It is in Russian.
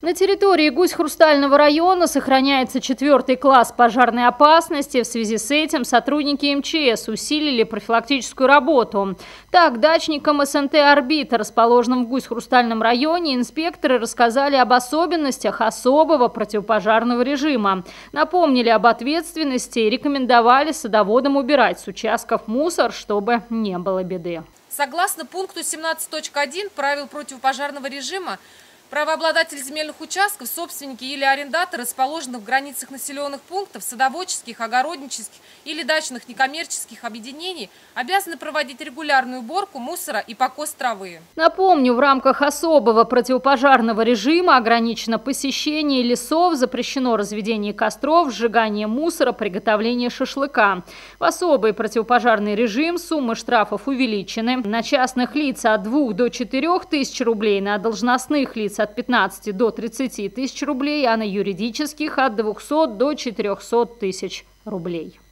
На территории Гусь-Хрустального района сохраняется 4-й класс пожарной опасности. В связи с этим сотрудники МЧС усилили профилактическую работу. Так, дачникам СНТ «Орбита», расположенным в Гусь-Хрустальном районе, инспекторы рассказали об особенностях особого противопожарного режима. Напомнили об ответственности и рекомендовали садоводам убирать с участков мусор, чтобы не было беды. Согласно пункту 17.1 правил противопожарного режима, правообладатели земельных участков, собственники или арендаторы, расположенных в границах населенных пунктов, садоводческих, огороднических или дачных некоммерческих объединений, обязаны проводить регулярную уборку мусора и покос травы. Напомню, в рамках особого противопожарного режима ограничено посещение лесов, запрещено разведение костров, сжигание мусора, приготовление шашлыка. В особый противопожарный режим суммы штрафов увеличены. На частных лиц от 2 до 4 тысяч рублей, на должностных лиц от 15 до 30 тысяч рублей, а на юридических от 200 до 400 тысяч рублей.